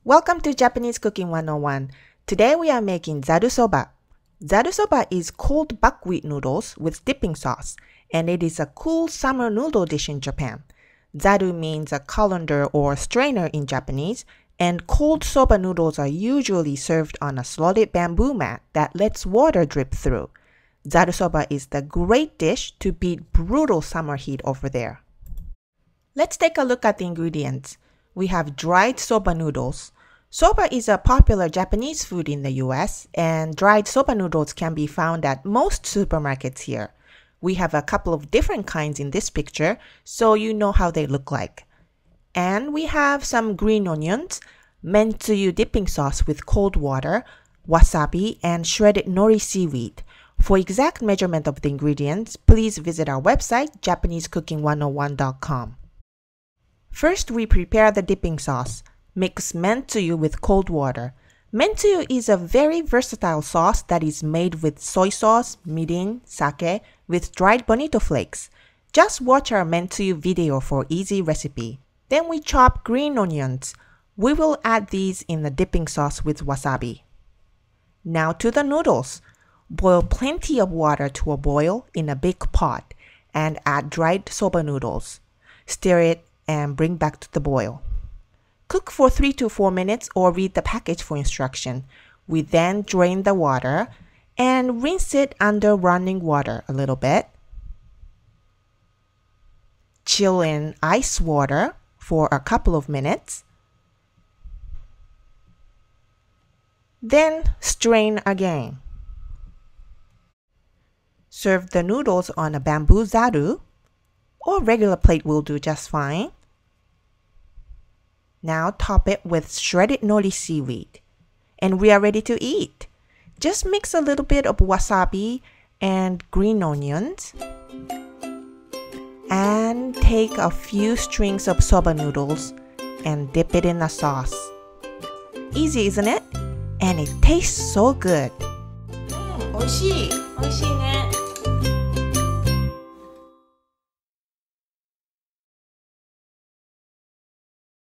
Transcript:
Welcome to Japanese Cooking 101. Today we are making zaru soba. Zaru soba is cold buckwheat noodles with dipping sauce, and it is a cool summer noodle dish in Japan. Zaru means a colander or strainer in Japanese, and cold soba noodles are usually served on a slotted bamboo mat that lets water drip through. Zaru soba is the great dish to beat brutal summer heat over there. Let's take a look at the ingredients. We have dried soba noodles. Soba is a popular Japanese food in the US, and dried soba noodles can be found at most supermarkets here. We have a couple of different kinds in this picture, so you know how they look like. And we have some green onions, mentsuyu dipping sauce with cold water, wasabi, and shredded nori seaweed. For exact measurement of the ingredients, please visit our website, JapaneseCooking101.com. First, we prepare the dipping sauce. Mix mentsuyu with cold water. Mentsuyu is a very versatile sauce that is made with soy sauce, mirin, sake, with dried bonito flakes. Just watch our mentsuyu video for easy recipe. Then we chop green onions. We will add these in the dipping sauce with wasabi. Now to the noodles. Boil plenty of water to a boil in a big pot and add dried soba noodles. Stir it and bring back to the boil. Cook for 3 to 4 minutes or read the package for instruction. We then drain the water and rinse it under running water a little bit. Chill in ice water for a couple of minutes. Then strain again. Serve the noodles on a bamboo zaru, or regular plate will do just fine. Now top it with shredded nori seaweed. And we are ready to eat. Just mix a little bit of wasabi and green onions. And take a few strings of soba noodles and dip it in the sauce. Easy, isn't it? And it tastes so good. 美味しいね。